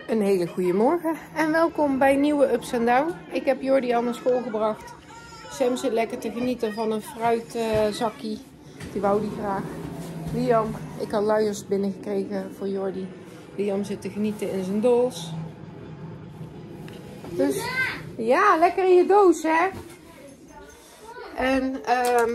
Een hele goede morgen en welkom bij nieuwe Ups and Down. Ik heb Jordi al naar school gebracht. Sam zit lekker te genieten van een fruitzakkie. Die wou die graag. Liam, ik had luiers binnengekregen voor Jordi. Liam zit te genieten in zijn doos. Dus ja, lekker in je doos, hè? En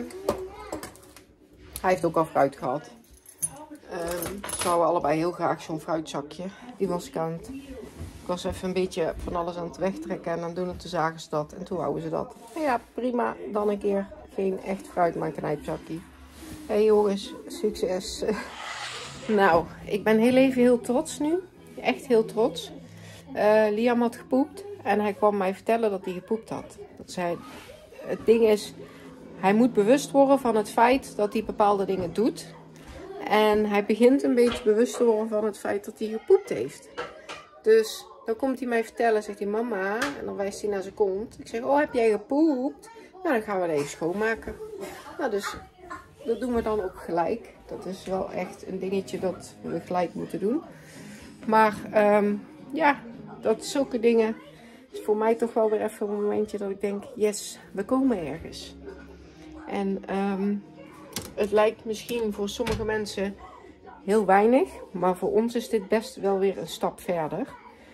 hij heeft ook al fruit gehad. Ze wouden allebei heel graag zo'n fruitzakje. Die was ik Ik was even een beetje van alles aan het wegtrekken en aan het doen op de zagenstad. En toen wouden ze dat. Ja, prima. Dan een keer geen echt fruit, maar een knijpzakje. Hé jongens, succes. Nou, ik ben heel even heel trots nu. Echt heel trots. Liam had gepoept en hij kwam mij vertellen dat hij gepoept had. Het ding is, hij moet bewust worden van het feit dat hij bepaalde dingen doet. En hij begint een beetje bewust te worden van het feit dat hij gepoept heeft. Dus dan komt hij mij vertellen, zegt hij mama, en dan wijst hij naar zijn kont. Ik zeg, oh heb jij gepoept? Nou dan gaan we dat even schoonmaken. Nou dus, dat doen we dan ook gelijk. Dat is wel echt een dingetje dat we gelijk moeten doen. Maar ja, dat zulke dingen is voor mij toch wel weer even een momentje dat ik denk, yes, we komen ergens. En het lijkt misschien voor sommige mensen heel weinig, maar voor ons is dit best wel weer een stap verder.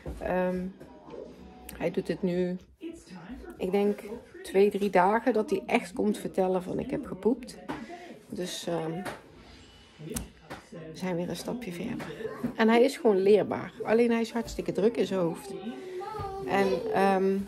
Hij doet het nu, ik denk 2-3 dagen dat hij echt komt vertellen van ik heb gepoept. Dus we zijn weer een stapje verder. En hij is gewoon leerbaar, alleen hij is hartstikke druk in zijn hoofd. En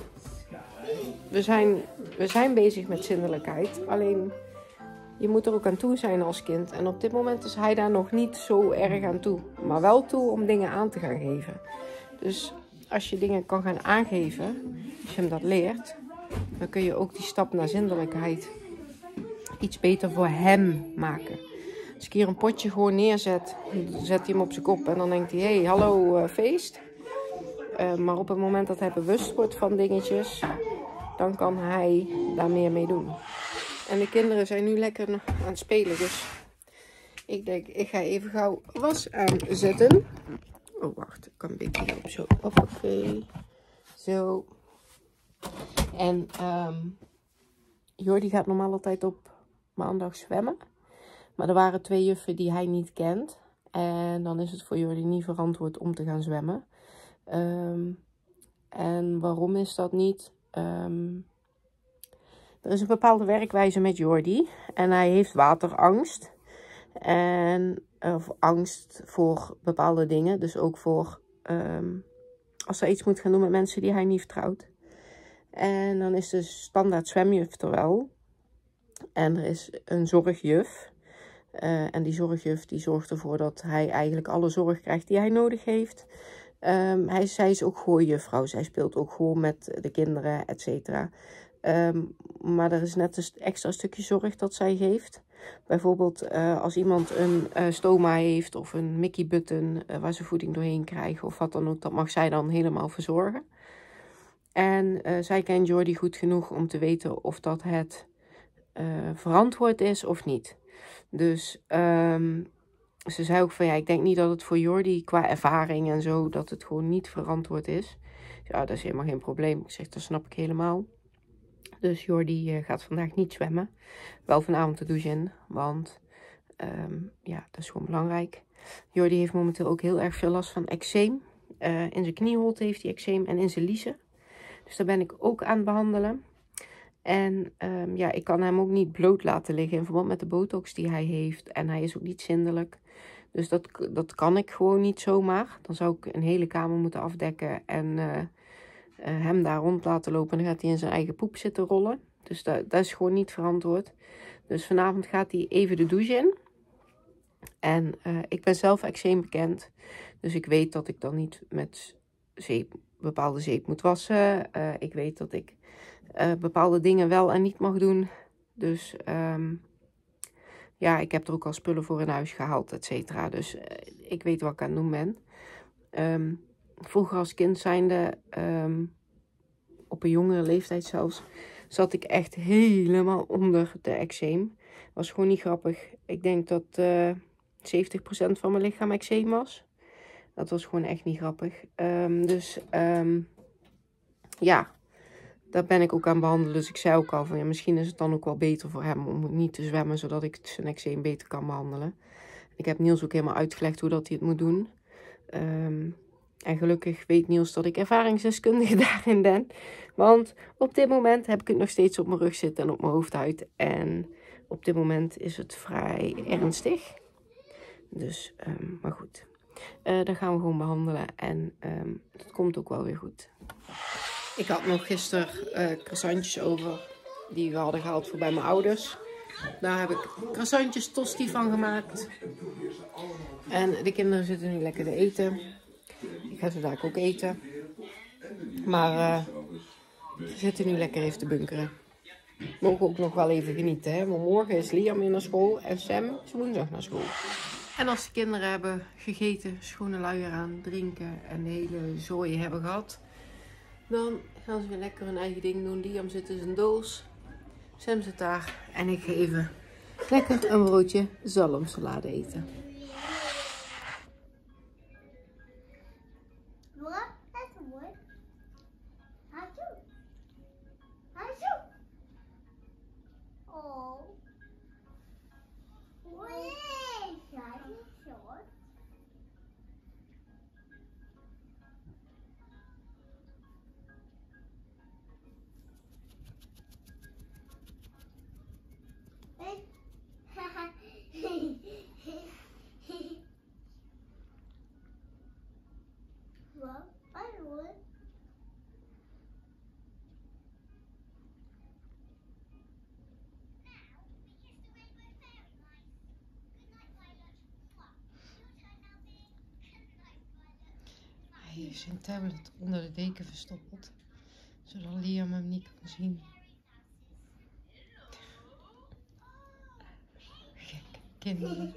we zijn bezig met zindelijkheid, alleen je moet er ook aan toe zijn als kind. En op dit moment is hij daar nog niet zo erg aan toe. Maar wel toe om dingen aan te gaan geven. Dus als je dingen kan gaan aangeven, als je hem dat leert, dan kun je ook die stap naar zindelijkheid iets beter voor hem maken. Als ik hier een potje gewoon neerzet, dan zet hij hem op zijn kop en dan denkt hij, hey, hallo feest. Maar op het moment dat hij bewust wordt van dingetjes, dan kan hij daar meer mee doen. En de kinderen zijn nu lekker aan het spelen. Dus ik denk, ik ga even gauw was aanzetten. Oh, wacht. Ik kan een beetje op zo. Oké. Zo. En Jordi gaat normaal altijd op maandag zwemmen. Maar er waren 2 juffen die hij niet kent. En dan is het voor Jordi niet verantwoord om te gaan zwemmen. En waarom is dat niet? Er is een bepaalde werkwijze met Jordi en hij heeft waterangst. Of angst voor bepaalde dingen. Dus ook voor als hij iets moet gaan doen met mensen die hij niet vertrouwt. En dan is de standaard zwemjuf er wel. En er is een zorgjuf. En die zorgjuf die zorgt ervoor dat hij eigenlijk alle zorg krijgt die hij nodig heeft. Zij is ook gooijuffrouw. Zij speelt ook gewoon met de kinderen, et cetera. Maar er is net een extra stukje zorg dat zij geeft. Bijvoorbeeld als iemand een stoma heeft of een Mickey button waar ze voeding doorheen krijgen of wat dan ook. Dat mag zij dan helemaal verzorgen. En zij kent Jordi goed genoeg om te weten of dat het verantwoord is of niet. Dus ze zei ook van ja, ik denk niet dat het voor Jordi qua ervaring en zo, dat het gewoon niet verantwoord is. Ja, dat is helemaal geen probleem. Ik zeg, dat snap ik helemaal. Dus Jordi gaat vandaag niet zwemmen. Wel vanavond de douche in, want ja, dat is gewoon belangrijk. Jordi heeft momenteel ook heel erg veel last van eczeem. In zijn knieholte heeft hij eczeem en in zijn liezen. Dus daar ben ik ook aan het behandelen. En ja, ik kan hem ook niet bloot laten liggen in verband met de botox die hij heeft. En hij is ook niet zindelijk. Dus dat kan ik gewoon niet zomaar. Dan zou ik een hele kamer moeten afdekken en hem daar rond laten lopen. En dan gaat hij in zijn eigen poep zitten rollen. Dus dat is gewoon niet verantwoord. Dus vanavond gaat hij even de douche in. En ik ben zelf eczeem bekend. Dus ik weet dat ik dan niet met bepaalde zeep moet wassen. Ik weet dat ik bepaalde dingen wel en niet mag doen. Dus ja, ik heb er ook al spullen voor in huis gehaald, et cetera. Dus ik weet wat ik aan het doen ben. Vroeger als kind zijnde, op een jongere leeftijd zelfs, zat ik echt helemaal onder de eczeem. Was gewoon niet grappig. Ik denk dat 70% van mijn lichaam eczeem was. Dat was gewoon echt niet grappig. Ja, daar ben ik ook aan behandelen. Dus ik zei ook al van, ja, misschien is het dan ook wel beter voor hem om niet te zwemmen, zodat ik zijn eczeem beter kan behandelen. Ik heb Niels ook helemaal uitgelegd hoe dat hij het moet doen. En gelukkig weet Niels dat ik ervaringsdeskundige daarin ben. Want op dit moment heb ik het nog steeds op mijn rug zitten en op mijn hoofdhuid. En op dit moment is het vrij ernstig. Dus, maar goed. Dat gaan we gewoon behandelen. En dat komt ook wel weer goed. Ik had nog gisteren croissantjes over. Die we hadden gehaald voor bij mijn ouders. Daar heb ik croissantjes tosti van gemaakt. En de kinderen zitten nu lekker te eten. Ik ga ze daar ook eten. Maar ze zitten nu lekker even te bunkeren. Mogen ook nog wel even genieten. Hè? Want morgen is Liam weer naar school. En Sam is woensdag naar school. En als de kinderen hebben gegeten, schone luier aan, drinken en de hele zooi hebben gehad. Dan gaan ze weer lekker hun eigen ding doen. Liam zit in zijn doos. Sam zit daar. En ik ga even lekker een broodje zalmsalade eten. Hij heeft zijn tablet onder de deken verstopt, zodat Liam hem niet kan zien. Gekke kinderen.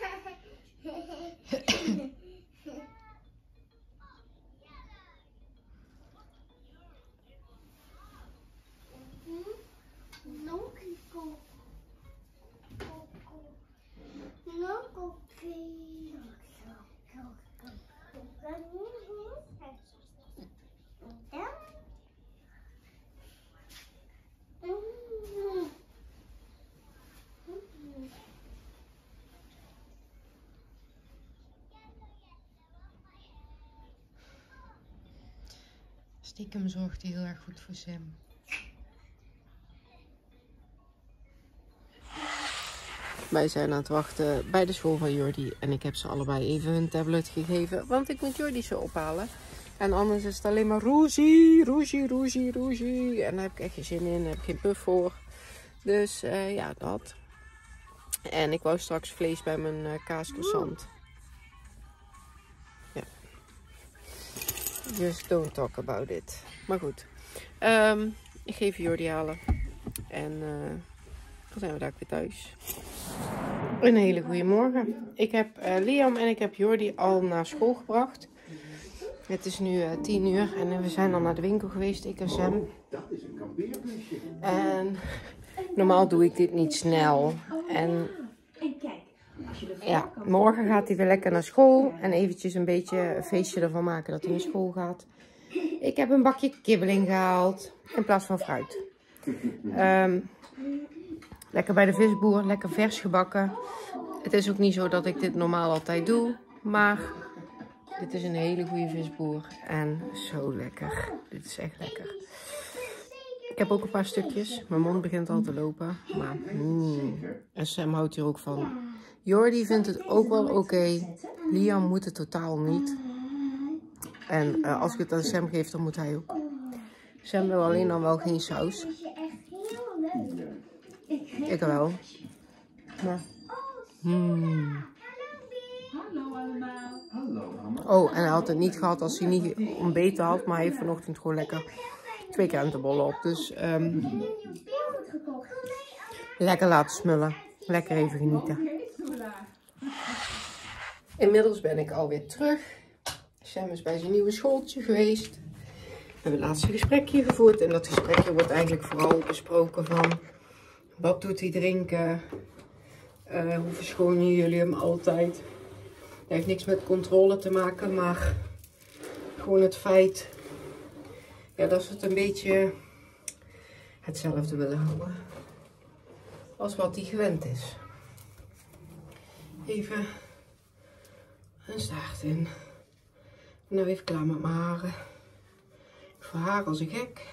Stiekem zorgt hij heel erg goed voor Sam. Wij zijn aan het wachten bij de school van Jordi. En ik heb ze allebei even hun tablet gegeven. Want ik moet Jordi zo ophalen. En anders is het alleen maar roezie, roezie, roezie, roezie. En daar heb ik echt geen zin in. Daar heb ik geen puff voor. Dus ja, dat. En ik wou straks vlees bij mijn kaascroissant. Ja. Just don't talk about it. Maar goed. Ik ga even Jordi halen. En dan zijn we daar weer thuis. Een hele goede morgen. Ik heb Liam en ik heb Jordi al naar school gebracht. Het is nu 10 uur en we zijn al naar de winkel geweest, ik en Sam. En normaal doe ik dit niet snel. En ja, morgen gaat hij weer lekker naar school. En eventjes een beetje een feestje ervan maken dat hij naar school gaat. Ik heb een bakje kibbeling gehaald in plaats van fruit. Lekker bij de visboer, lekker vers gebakken. Het is ook niet zo dat ik dit normaal altijd doe, maar dit is een hele goede visboer en zo lekker. Dit is echt lekker. Ik heb ook een paar stukjes. Mijn mond begint al te lopen, maar En Sam houdt hier ook van. Jordi vindt het ook wel oké. Liam moet het totaal niet. En als ik het aan Sam geef, dan moet hij ook. Sam wil alleen dan wel geen saus. Ik wel. Maar. Oh, en hij had het niet gehad als hij niet ontbeten had. Maar hij heeft vanochtend gewoon lekker 2 krentenbollen op. Dus lekker laten smullen. Lekker even genieten. Inmiddels ben ik alweer terug. Sam is bij zijn nieuwe schooltje geweest. We hebben het laatste gesprekje gevoerd. En dat gesprekje wordt eigenlijk vooral besproken van... Wat doet hij drinken? Hoe verschonen jullie hem altijd? heeft niks met controle te maken, maar gewoon het feit ja, dat ze het een beetje hetzelfde willen houden als wat hij gewend is. Even een staart in. Nou even klaar met mijn haren. Ik verhaar als een gek.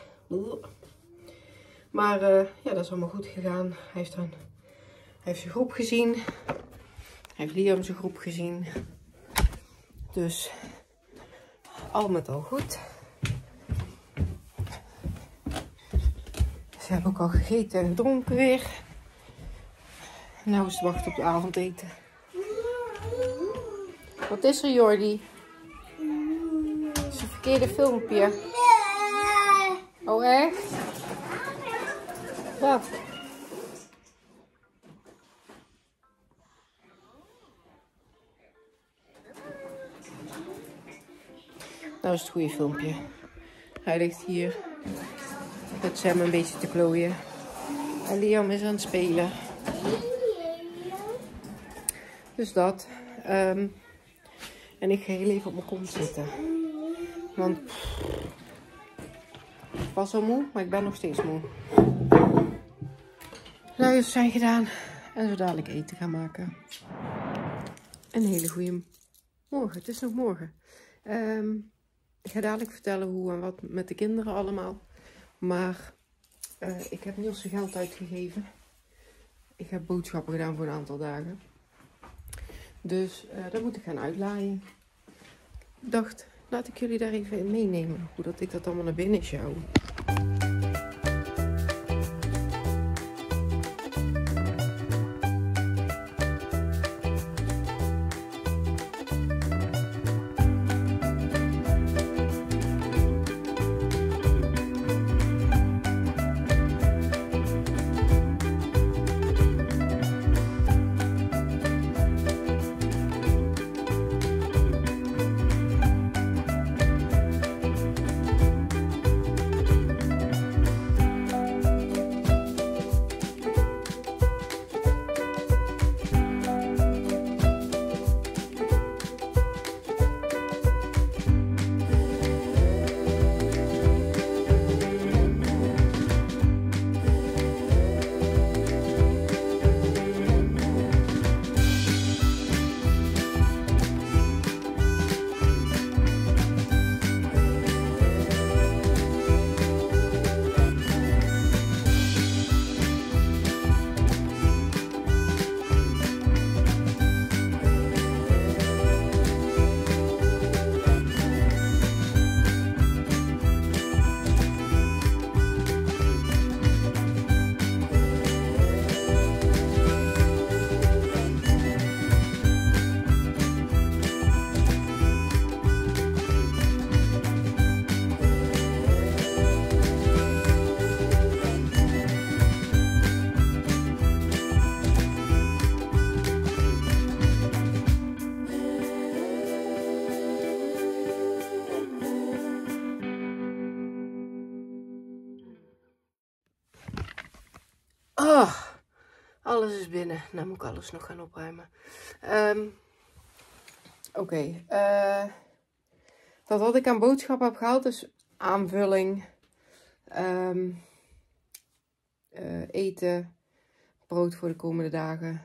Maar ja, dat is allemaal goed gegaan. Hij heeft zijn groep gezien. Hij heeft Liam zijn groep gezien. Dus al met al goed. Ze hebben ook al gegeten en gedronken weer. En nou is het wachten op de avondeten. Wat is er, Jordi? Het is een verkeerde filmpje. Oh, echt? Wat? Nou is het goede filmpje. Hij ligt hier met Sam een beetje te klooien. En Liam is aan het spelen. Dus dat. En ik ga heel even op mijn kont zitten. Want ik was al moe, maar ik ben nog steeds moe. Luiers zijn gedaan. En zo dadelijk eten gaan maken. Een hele goede morgen. Het is nog morgen. Ik ga dadelijk vertellen hoe en wat met de kinderen allemaal. Maar ik heb Niels zijn geld uitgegeven. Ik heb boodschappen gedaan voor een aantal dagen. Dus dat moet ik gaan uitlaaien. Ik dacht, laat ik jullie daar even in meenemen. Hoe dat ik dat allemaal naar binnen sjouw. Oh, alles is binnen. Nou moet ik alles nog gaan opruimen. Oké. Dat wat ik aan boodschappen heb gehaald is aanvulling. Eten. Brood voor de komende dagen.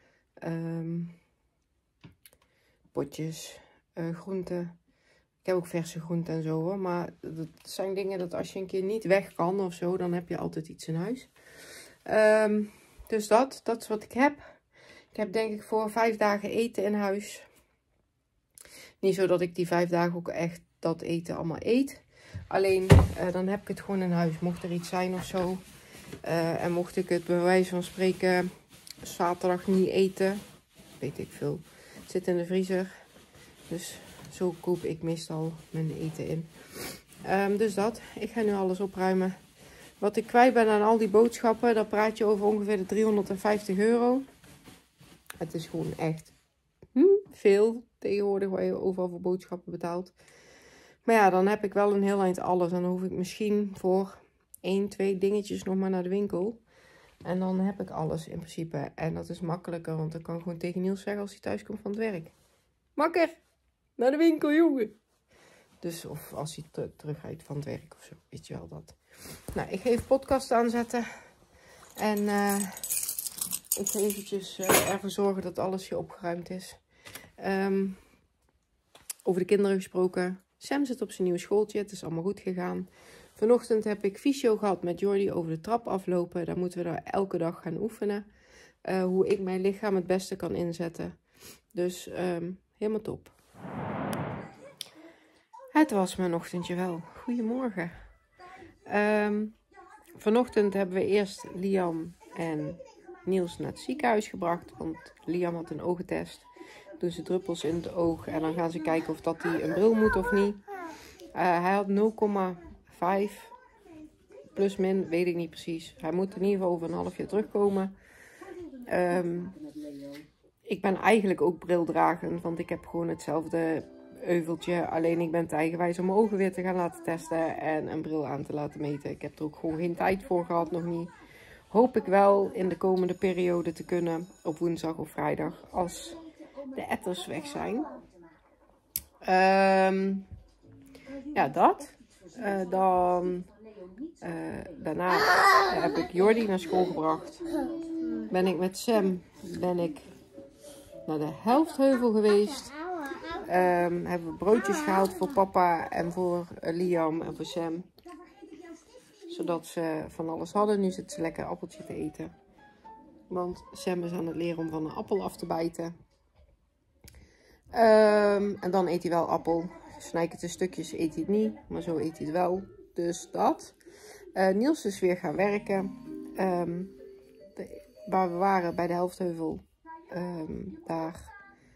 Potjes. Groenten. Ik heb ook verse groenten en zo hoor. Maar dat zijn dingen dat als je een keer niet weg kan of zo, dan heb je altijd iets in huis. Dus dat is wat ik heb. Ik heb denk ik voor 5 dagen eten in huis. Niet zo dat ik die 5 dagen ook echt dat eten allemaal eet. Alleen dan heb ik het gewoon in huis. Mocht er iets zijn of zo. En mocht ik het bij wijze van spreken zaterdag niet eten. Weet ik veel. Het zit in de vriezer. Dus zo koop ik meestal mijn eten in. Dus dat. Ik ga nu alles opruimen. Wat ik kwijt ben aan al die boodschappen, daar praat je over ongeveer de €350. Het is gewoon echt veel tegenwoordig waar je overal voor boodschappen betaalt. Maar ja, dan heb ik wel een heel eind alles. En dan hoef ik misschien voor 1, 2 dingetjes nog maar naar de winkel. En dan heb ik alles in principe. En dat is makkelijker, want ik kan gewoon tegen Niels zeggen als hij thuis komt van het werk. Makker, naar de winkel, jongen. Dus, of als hij terugrijdt van het werk of zo, weet je wel dat. Nou, ik ga even podcast aanzetten. En ik ga eventjes ervoor zorgen dat alles hier opgeruimd is. Over de kinderen gesproken. Sam zit op zijn nieuwe schooltje. Het is allemaal goed gegaan. Vanochtend heb ik fysio gehad met Jordi over de trap aflopen. Daar moeten we daar elke dag gaan oefenen. Hoe ik mijn lichaam het beste kan inzetten. Dus helemaal top. Het was mijn ochtendje wel. Goedemorgen. Vanochtend hebben we eerst Liam en Niels naar het ziekenhuis gebracht. Want Liam had een oogentest. Doen ze druppels in het oog. En dan gaan ze kijken of dat hij een bril moet of niet. Hij had 0,5. Plus min, weet ik niet precies. Hij moet in ieder geval over een half jaar terugkomen. Ik ben eigenlijk ook brildragend. Want ik heb gewoon hetzelfde euveltje. Alleen ik ben te eigenwijs om mijn ogen weer te gaan laten testen. En een bril aan te laten meten. Ik heb er ook gewoon geen tijd voor gehad, nog niet. Hoop ik wel in de komende periode te kunnen. Op woensdag of vrijdag. Als de etters weg zijn. Ja, dat. Daarna heb ik Jordi naar school gebracht. Ben ik met Sam naar de Helftheuvel geweest. Hebben we broodjes gehaald voor papa en voor Liam en voor Sam. Zodat ze van alles hadden. Nu zit ze lekker appeltje te eten. Want Sam is aan het leren om van een appel af te bijten. En dan eet hij wel appel. Snij het in stukjes, eet hij het niet. Maar zo eet hij het wel. Dus dat. Niels is weer gaan werken. Waar we waren bij de Helftheuvel. Daar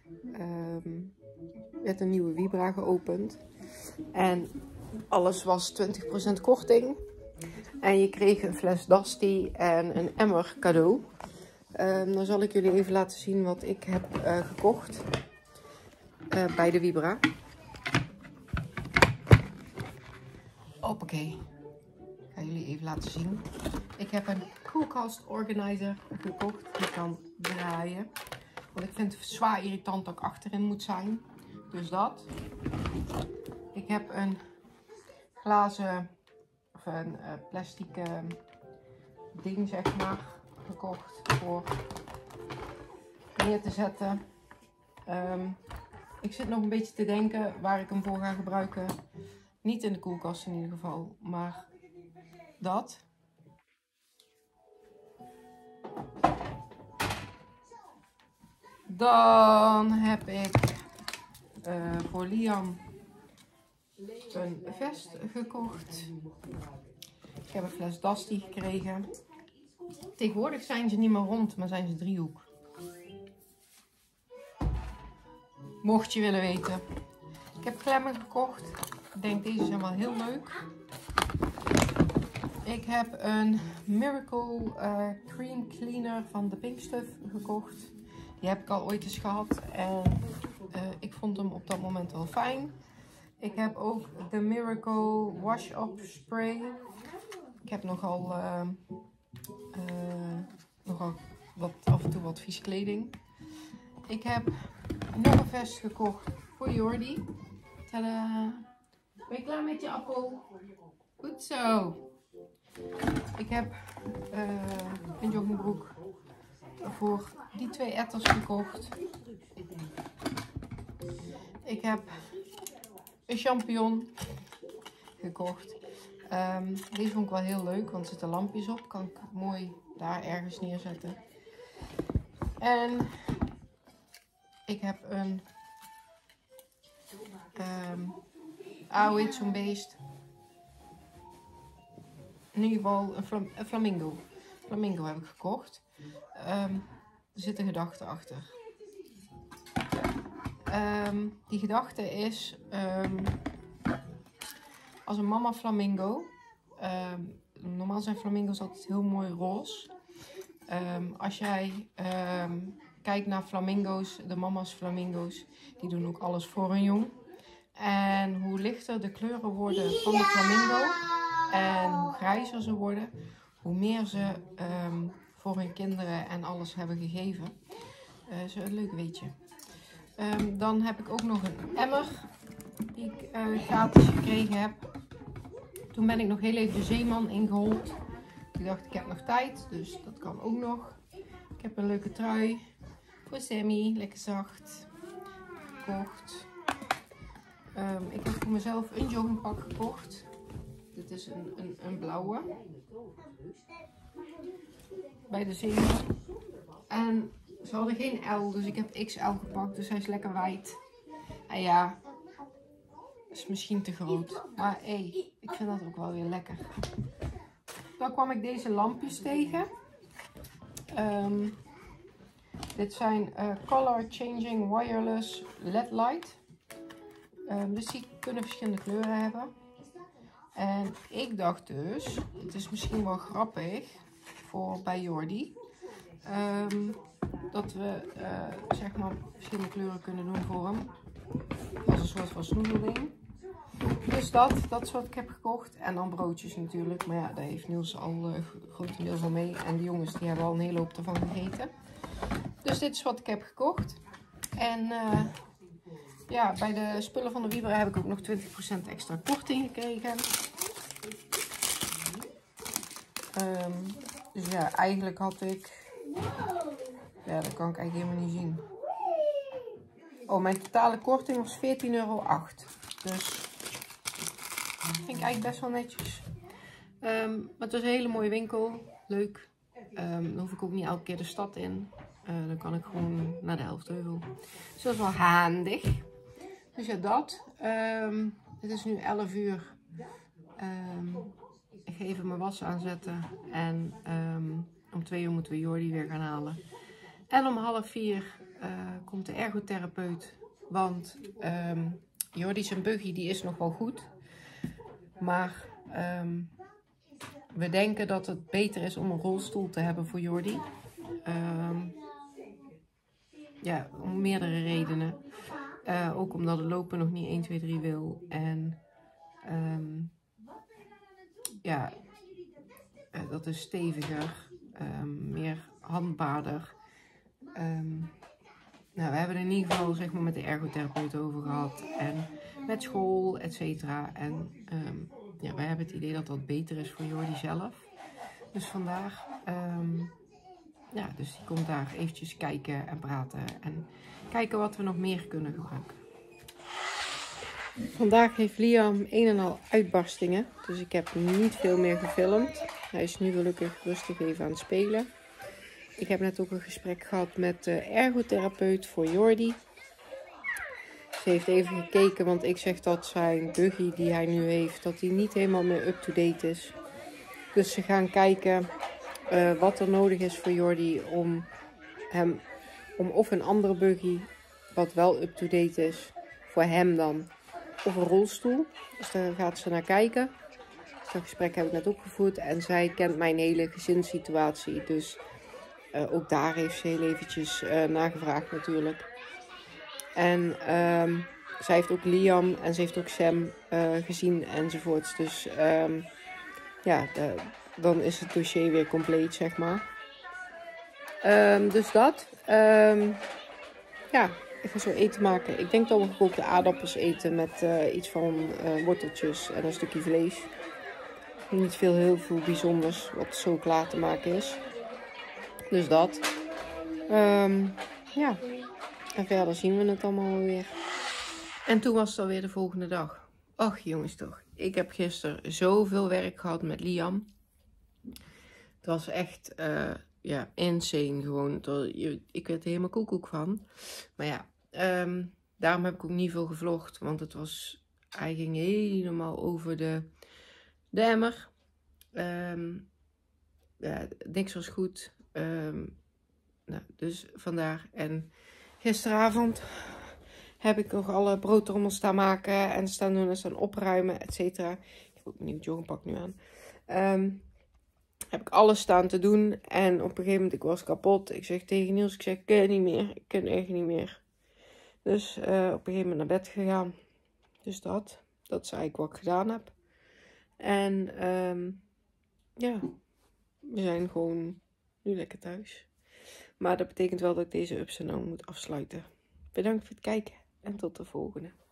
werd een nieuwe Vibra geopend. En alles was 20% korting. En je kreeg een fles Dasti en een emmer cadeau. Dan zal ik jullie even laten zien wat ik heb gekocht. Bij de Vibra. Hoppakee. Ik ga jullie even laten zien. Ik heb een koelkast organizer gekocht. Die kan draaien. Want ik vind het zwaar irritant dat ik achterin moet zijn. Dus dat. Ik heb een glazen of een plastic ding zeg maar gekocht voor neer te zetten. Ik zit nog een beetje te denken waar ik hem voor ga gebruiken. Niet in de koelkast in ieder geval, maar dat. Dan heb ik voor Liam een vest gekocht. Ik heb een fles Dasti gekregen. Tegenwoordig zijn ze niet meer rond, maar zijn ze driehoek. Mocht je willen weten. Ik heb klemmen gekocht. Ik denk deze zijn wel heel leuk. Ik heb een Miracle Cream Cleaner van de Pink Stuff gekocht. Die heb ik al ooit eens gehad. En ik vond hem op dat moment wel fijn. Ik heb ook de Miracle Wash-Up Spray. Ik heb nogal af en toe wat vies kleding. Ik heb nog een vest gekocht voor Jordi. Tadaa! Ben je klaar met je appel? Goed zo. Ik heb een joggingbroek voor die 2 etters gekocht. Ik heb een champignon gekocht. Deze vond ik wel heel leuk, want er zitten lampjes op. Kan ik mooi daar ergens neerzetten. En ik heb een hoe heet zo'n beest? In ieder geval een flamingo. Flamingo heb ik gekocht. Er zit een gedachte achter. Die gedachte is, als een mama flamingo, normaal zijn flamingo's altijd heel mooi roze. Als jij kijkt naar flamingo's, de mama's flamingo's, die doen ook alles voor hun jong. En hoe lichter de kleuren worden van de flamingo en hoe grijzer ze worden, hoe meer ze voor hun kinderen en alles hebben gegeven. Zo een leuk weetje. Dan heb ik ook nog een emmer die ik gratis gekregen heb. Toen ben ik nog heel even de Zeeman ingehold. Ik dacht, ik heb nog tijd, dus dat kan ook nog. Ik heb een leuke trui voor Sammy, lekker zacht, gekocht. Ik heb voor mezelf een joggingpak gekocht. Dit is een blauwe. Bij de Zeeman. En ze hadden geen L, dus ik heb XL gepakt, dus hij is lekker wijd. En ja, is misschien te groot. Maar hey, ik vind dat ook wel weer lekker. Dan kwam ik deze lampjes tegen. Dit zijn Color Changing Wireless LED Light. Dus die kunnen verschillende kleuren hebben. En ik dacht dus, het is misschien wel grappig voor bij Jordi. Dat we zeg maar verschillende kleuren kunnen doen voor hem. Als een soort van snoezelding. Dus dat is wat ik heb gekocht. En dan broodjes natuurlijk. Maar ja, daar heeft Niels al grotendeels van mee. En de jongens die hebben al een hele hoop ervan gegeten. Dus dit is wat ik heb gekocht. En ja, bij de spullen van de Wieberen heb ik ook nog 20% extra korting gekregen. Dus ja, eigenlijk had ik... Ja, dat kan ik eigenlijk helemaal niet zien. Oh, mijn totale korting was €14,08. Dus dat vind ik eigenlijk best wel netjes. Maar het was een hele mooie winkel. Leuk. Dan hoef ik ook niet elke keer de stad in. Dan kan ik gewoon naar de Elftheuvel. Dus dat is wel handig. Dus ja, dat. Het is nu 11 uur. Ik ga even mijn was aanzetten. En om 2 uur moeten we Jordi weer gaan halen. En om 3:30 komt de ergotherapeut. Want Jordi zijn buggy die is nog wel goed. Maar we denken dat het beter is om een rolstoel te hebben voor Jordi. Ja, om meerdere redenen. Ook omdat het lopen nog niet 1, 2, 3 wil. En ja, dat is steviger. Meer handbaarder. Nou, we hebben er in ieder geval zeg maar, met de ergotherapeut over gehad. En met school, et cetera. En ja, wij hebben het idee dat dat beter is voor Jordi zelf. Dus vandaar. Ja, dus die komt daar eventjes kijken en praten. En kijken wat we nog meer kunnen gebruiken. Vandaag heeft Liam een en al uitbarstingen. Dus ik heb niet veel meer gefilmd. Hij is nu gelukkig rustig even aan het spelen. Ik heb net ook een gesprek gehad met de ergotherapeut voor Jordi. Ze heeft even gekeken, want ik zeg dat zijn buggy die hij nu heeft, dat die niet helemaal meer up-to-date is. Dus ze gaan kijken wat er nodig is voor Jordi om of een andere buggy, wat wel up-to-date is, voor hem dan, of een rolstoel. Dus daar gaat ze naar kijken. Dat gesprek heb ik net opgevoerd en zij kent mijn hele gezinssituatie, dus... ook daar heeft ze heel eventjes nagevraagd natuurlijk. En zij heeft ook Liam en ze heeft ook Sam gezien enzovoorts. Dus ja, dan is het dossier weer compleet, zeg maar. Dus dat. Ja, ik ga zo eten maken. Ik denk dat we gekookte aardappels eten met iets van worteltjes en een stukje vlees. Niet heel veel bijzonders wat zo klaar te maken is. Dus dat. Ja. En verder zien we het allemaal weer. En toen was het alweer de volgende dag. Och jongens toch. Ik heb gisteren zoveel werk gehad met Liam. Het was echt ja, insane gewoon. Ik werd er helemaal koekoek van. Maar ja. Daarom heb ik ook niet veel gevlogd. Want hij ging helemaal over de emmer. Ja, niks was goed. Nou, dus vandaar. En gisteravond heb ik nog alle broodtrommels staan maken en staan doen en staan opruimen, et cetera. Ik heb ook een nieuw joggingpak nu aan. Heb ik alles staan te doen en op een gegeven moment, ik was kapot. Ik zeg tegen Niels, ik kan niet meer. Ik kan echt niet meer. Dus op een gegeven moment naar bed gegaan. Dus dat is eigenlijk wat ik gedaan heb. En ja, we zijn gewoon nu lekker thuis. Maar dat betekent wel dat ik deze ups en downs moet afsluiten. Bedankt voor het kijken en tot de volgende.